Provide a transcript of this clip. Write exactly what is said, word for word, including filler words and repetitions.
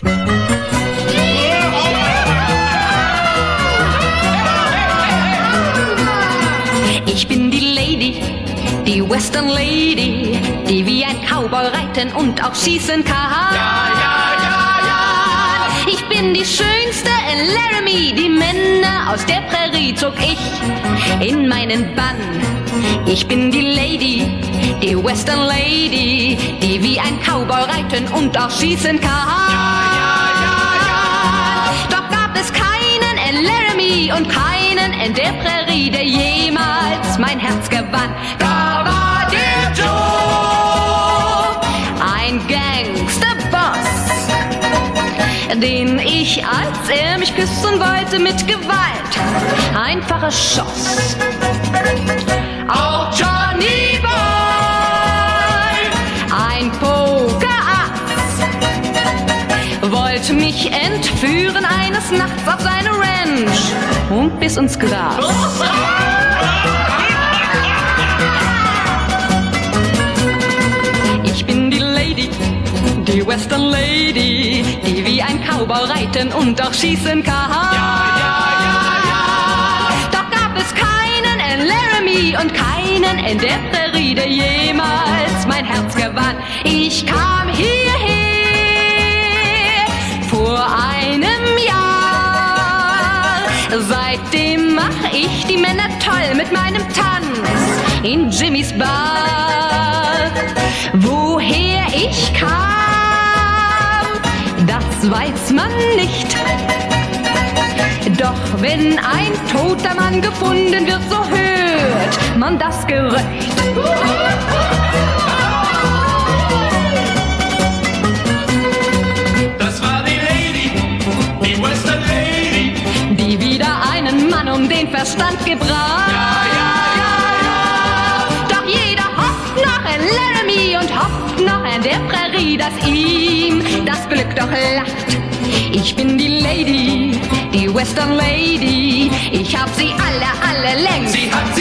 Ich bin die Lady, die Western Lady, die wie ein Cowboy reiten und auch schießen kann. Ja, ja, ja, ja. Ich bin die schönste in Laramie, die Männer aus der Prärie zog ich in meinen Bann. Ich bin die Lady, die Western Lady, die wie ein Cowboy reiten und auch schießen kann. Ja, ja, ja, ja. Doch gab es keinen in Laramie und keinen in der Prärie, der jemals mein Herz gewann. Da war der Joe, ein Gangsterboss, den ich, als er mich küssen wollte, mit Gewalt einfach erschoss. auch Johnny Boy, Ein Pokerass wollte mich entführen eines Nachts auf seine Ranch und bis ins Gras. Ich bin die Lady, die Western Lady, die wie ein Cowboy reiten und auch schießen kann. ja, ja, ja, Doch gab es keinen in Laramie und keinen in der Prärie, der jemals mein Herz gewann. Ich kam hierher vor einem Jahr. Seitdem mach ich die Männer toll mit meinem Tanz in Jimmys Bar. Woher ich kam, das weiß man nicht. Doch wenn ein toter Mann gefunden wird, so hört man das Gerücht. das war die Lady, die Western Lady. Die wieder einen Mann um den Verstand gebracht. Ja, ja, ja, Doch jeder hofft noch in Laramie und hofft noch in der Prärie, dass ihm das Glück doch lacht. Ich bin die Lady, die Western Lady, ich hab sie alle, alle längst. sie hat sie